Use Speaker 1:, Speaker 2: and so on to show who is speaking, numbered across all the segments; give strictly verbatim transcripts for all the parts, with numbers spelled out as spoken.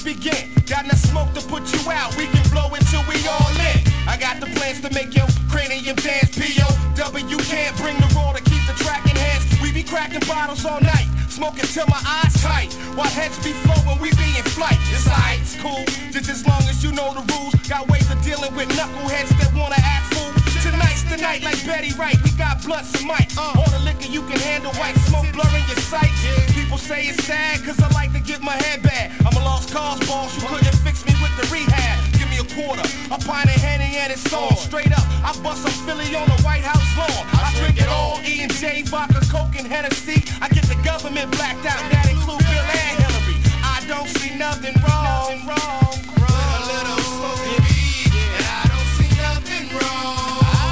Speaker 1: begin. Got enough smoke to put you out, we can blow it till we all in. I got the plans to make your cranium dance. P O W can't bring the roll to keep the track in hands. We be cracking bottles all night, smoking till my eyes tight, while heads be flowing, we be in flight. It's alright, it's cool, just as long as you know the rules. Got ways of dealing with knuckleheads that wanna act fool. Tonight's the night like Betty Wright, we got blunts and mics. Uh, all the liquor you can handle, white smoke blurring your sight. Yeah. People say it's sad, cause I like to get my head bad. I'm a lost cause boss, you couldn't fix me with the rehab. Give me a quarter, a pint of Henny and it's on. Straight up, I bust some Philly on the White House lawn. I drink it all, E and J, vodka, Coke, and Hennessy. I get the government blacked out, that include Bill and Hillary. I don't see nothing wrong. Nothing wrong.
Speaker 2: A little smoking weed, and I don't see nothing wrong.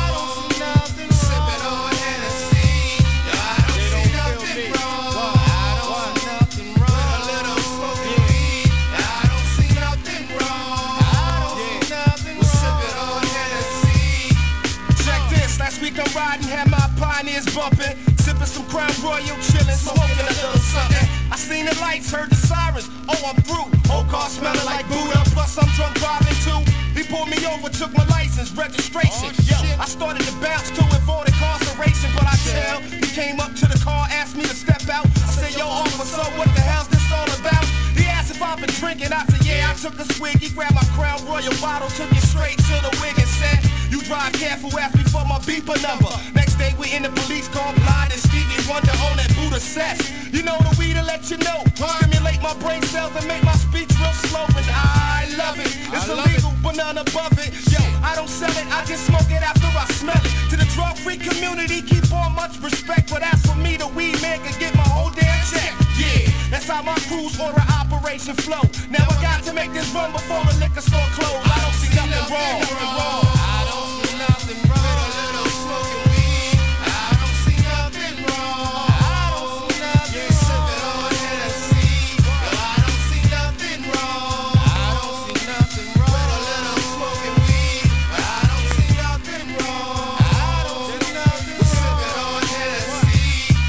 Speaker 1: I'm riding, had my pioneers bumping, sipping some Crown Royal, chilling, smoking a little something. I seen the lights, heard the sirens, oh I'm through. Whole car smelling like Buddha, plus I'm drunk driving too. He pulled me over, took my license, registration. Oh, Yo, I started to bounce to avoid incarceration, but I chill. He came up to the car, asked me to step out. I said, yo officer, what the hell's this all about? He asked if I've been drinking, I said yeah, I took a swig. He grabbed my Crown Royal bottle, took it straight to the wig and said, you drive careful, ask me for my beeper number. Next day we in the police car, blind and Stevie Wonder on that Buddha cess. You know the weed to let you know, stimulate my brain cells and make my speech real slow. And I love it, it's illegal but none above it. Yo, I don't sell it, I just smoke it after I smell it. To the drug-free community, keep on much respect, but as for me, the weed man can get my whole damn check. Yeah, that's how my crew's order operation flow. Now I got to make this run before the liquor store close. I don't see nothing wrong. Nothing wrong.
Speaker 2: I don't see nothing wrong. A little smoking weed. I don't see nothing wrong. I don't see nothing wrong. Sipping on Hennessy. Yo, I don't see nothing wrong. I don't see nothing wrong. With a little smoking weed. I don't see nothing wrong. I don't see nothing wrong. Sipping on Hennessy.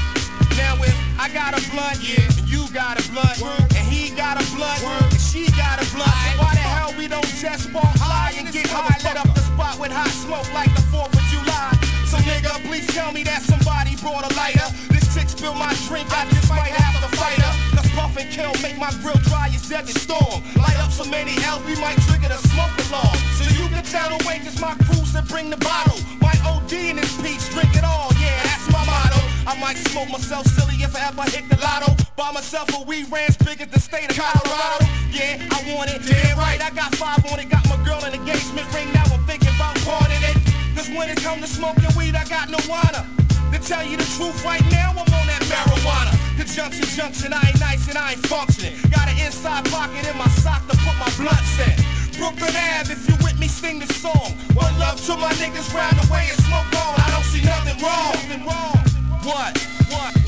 Speaker 1: Now if I got a blunt, yeah, and you got a blunt, and he got a blunt, and she got a blunt, why the hell we don't just walk high and get high, lit up the spot with hot smoke like the fourth of July? So nigga, please tell me that somebody brought a lighter. This chick spilled my drink, I just might have to fight her. Let's puff and kill, make my grill dry as desert storm. Light up so many L's, we might trigger the smoke alarm. So you can tell the way, just my cruise and bring the bottle. My O D in this piece, drink it all, yeah, that's my motto. I might smoke myself silly if I ever hit the lotto. Buy myself a weed ranch big at the state of Colorado. Yeah, I want it, damn right, I got five on it. Got my girl an engagement ring, now I'm thinking about pawning it. Cause when it come to smoking weed, I got no wanna. To tell you the truth right now, I'm on that marijuana. The junction, junction, I ain't nice and I ain't functioning. Got an inside pocket in my sock to put my blunts in. Brooklyn Ave, if you with me, sing this song. One love to my niggas round the way and smoke on. I don't see nothing wrong. Nothing wrong. What? What?